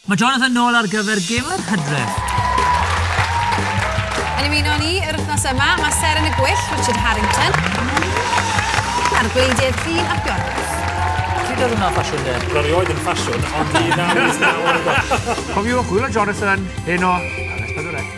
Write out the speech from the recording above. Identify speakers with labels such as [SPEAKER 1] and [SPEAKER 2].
[SPEAKER 1] Mae Jonathan nôl ar gyfer gêm yr Hydref.
[SPEAKER 2] Yn ymuno ni yr wythnos yma, mae Ser yn y Gwyll, Richard Harrington, a'r gwleidydd llun ac gorff.
[SPEAKER 1] Pryd oedd hwnna ffasiwn de?
[SPEAKER 3] Rioed yn ffasiwn, ond i nawr.
[SPEAKER 4] Cofiwch, Will a Jonathan, heno, Hanes Pedwar.